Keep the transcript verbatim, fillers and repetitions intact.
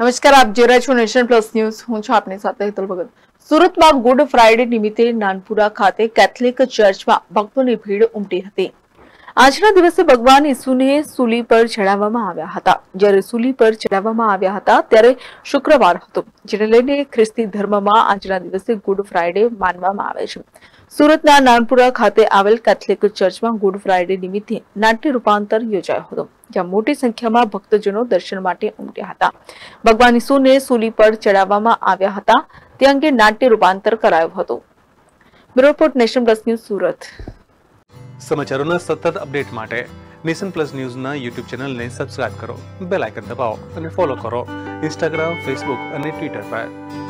નમસ્કાર, આપ જોઈ રહ્યા છો નેશન પ્લસ ન્યૂઝ. હું છું આપની સાથે હેતલ ભગત. સુરતમાં ગુડ ફ્રાઇડે નિમિત્તે નાનપુરા ખાતે કેથલિક ચર્ચમાં ભક્તોની ભીડ ઉમટી હતી. આજના દિવસે ભગવાન ઈસુને સૂલી પર ચડાવવામાં આવ્યા હતા. જ્યારે સૂલી પર ચડાવવામાં આવ્યા હતા ત્યારે શુક્રવાર હતો, જેને લઈને ખ્રિસ્તી ધર્મમાં આજના દિવસે ગુડ ફ્રાઇડે માનવામાં આવે છે. સુરતના નાનપુરા ખાતે આવેલ કેથલિક ચર્ચમાં ગુડ ફ્રાઇડે નિમિત્તે નાટ્ય રૂપાંતર યોજાયો હતો, જ્યાં મોટી સંખ્યામાં ભક્તજનો દર્શન માટે ઉમટ્યા હતા. ભગવાન ઈસુને સૂલી પર ચડાવવામાં આવ્યા હતા તે અંગે નાટ્ય રૂપાંતર કરાયું હતું. Bureau report, nation plus news, Surat. સમાચારોના સતત અપડેટ માટે નેશન પ્લસ ન્યૂઝના યુટ્યુબ ચેનલને સબસ્ક્રાઇબ કરો, બેલ આઇકન દબાવો અને ફોલો કરો ઇન્સ્ટાગ્રામ, ફેસબુક અને ટ્વિટર પર.